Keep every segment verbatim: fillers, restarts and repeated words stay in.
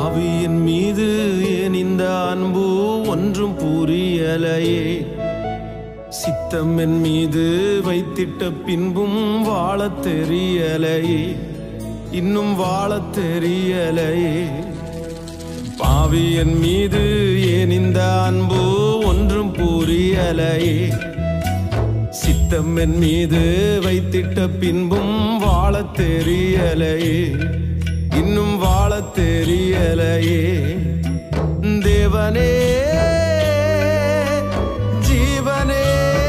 பாவியின் மீது ஏன் இந்த அன்பு ஒன்றும் புரியலையே. சித்தம் என் மீது வைத்திட்ட பின்பும் வாழத் தெரியலையே, இன்னும் வாழத் தெரியலையே. பாவியின் மீது ஏன் இந்த அன்பு ஒன்றும் புரியலையே. சித்தம் என் மீது வைத்திட்ட பின்பும் வாழத் தெரியலையே, இன்னும் வாழத் தெரியலையே. தேவனே ஜீவனே,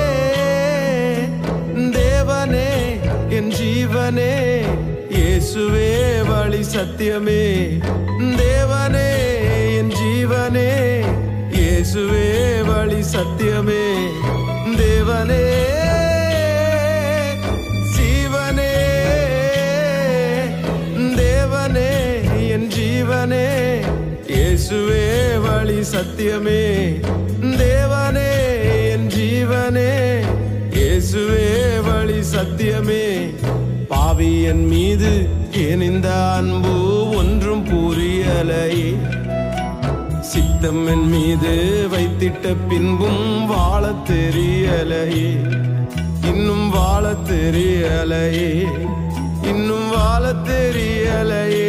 தேவனே என் ஜீவனே, இயேசுவே வழி சத்தியமே. தேவனே என் ஜீவனே, இயேசுவே வழி சத்தியமே. தேவனே ஜீவனே, தேவனே என் ஜீவனே, இயேசுவே வழி சத்தியமே. தேவனே என் ஜீவனே, இயேசுவே வழி சத்தியமே. பாவி என் மீது ஏன் இந்த அன்பு ஒன்றும் புரியலையே. சித்தம் என் மீது வைத்திட்ட பின்பும் வாழத் தெரியலையே, இன்னும் வாழத் தெரியலையே, இன்னும் வாழத் தெரியலையே.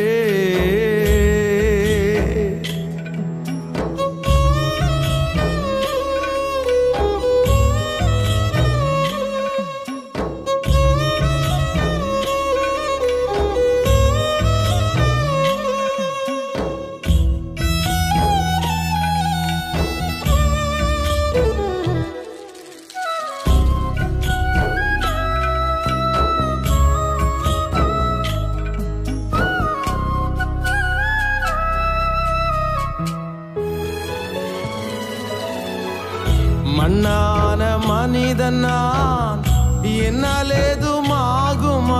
மண்ணான மனிதன் நான், என்னால் ஏதுமாகுமா?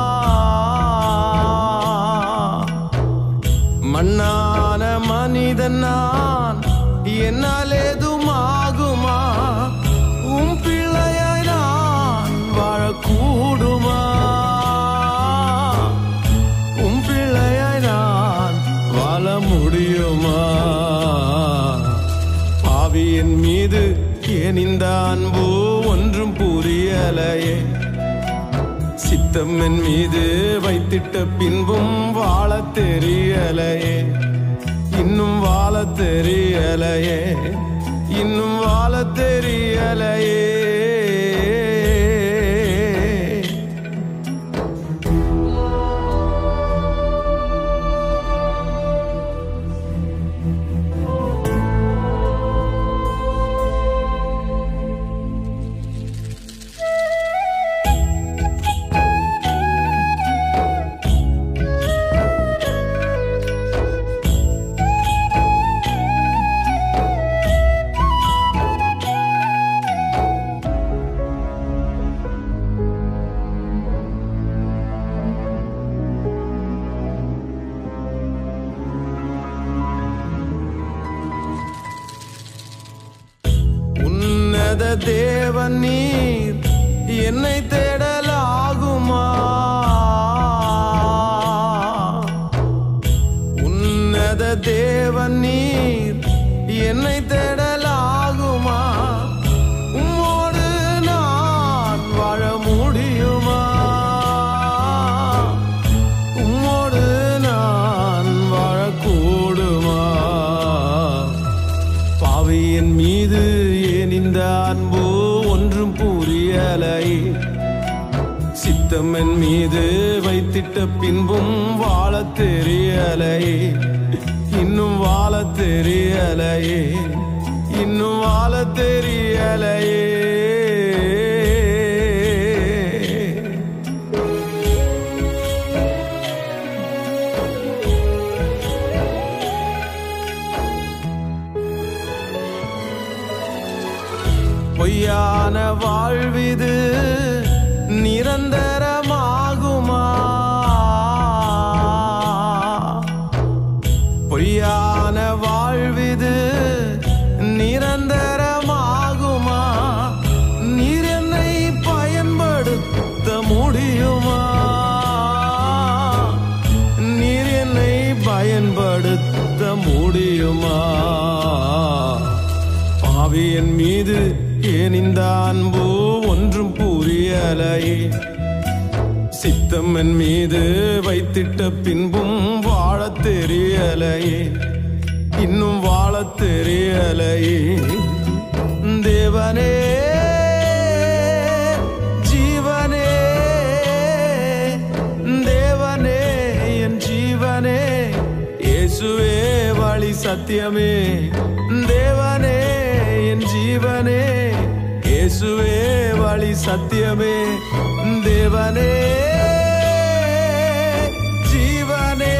மண்ணான மனிதன் நான், என்னால் ஏதுமாகுமா? உம் பிள்ளையாய் நான் வாழக்கூடுமா? உம் பிள்ளையாய் நான் வாழ முடியுமா? பாவியின் மீது ஏன் இந்த அன்பு ஒன்றும் புரியலையே. சித்தம் என் மீது வைத்திட்ட பின்பும் வாழத் தெரியலையே, இன்னும் வாழத் தெரியலையே, இன்னும் வாழத் தெரியலையே. தேவன் நீர் என்னை தேடலாகுமா? உன்னத தேவன் நீர் என்னை தேடலாகுமா? உம்மோடு நான் வாழ முடியுமா? உம்மோடு நான் வாழக்கூடுமா? பாவியின் மீது ஏன் இந்த அன்பு ஒன்றும் புரியலையே. சித்தம் என் மீது வைத்திட்ட பின்பும் வாழத் தெரியலையே, இன்னும் வாழத் தெரியலையே, இன்னும் வாழத் தெரியலையே. பொய்யான வாழ்விது நிரந்தரமாகுமா? பொய்யான வாழ்விது நிரந்தரமாகுமா? நீர் என்னை பயன்படுத்த முடியுமா? நீர் என்னை பயன்படுத்த பயன்படுத்த முடியுமா? பாவியன் மீது ஏன் இந்த அன்பு ஒன்றும் புரியலையே. சித்தம் என் மீது வைத்திட்ட பின்பும் வாழத் தெரியலையே, இன்னும் வாழத் தெரியலையே. தேவனே ஜீவனே, தேவனே என் ஜீவனே, இயேசுவே வழி சத்தியமே. தேவனே என் ஜீவனே, இயேசுவே வழி சத்தியமே. தேவனே ஜீவனே,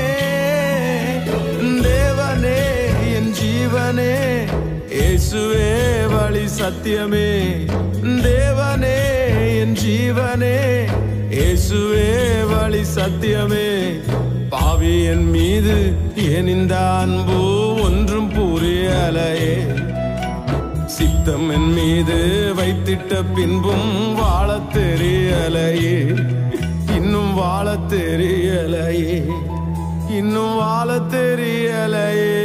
தேவனே என் ஜீவனே, இயேசுவே வழி சத்தியமே. தேவனே என் ஜீவனே, இயேசுவே வழி சத்தியமே. பாவி என் மீது ஏன் இந்த அன்பு ஒன்றும் புரியலையே. சித்தம் என் மீது வைத்திட்ட பின்பும் வாழத் தெரியலையே, இன்னும் வாழத் தெரியலையே, இன்னும் வாழத் தெரியலையே.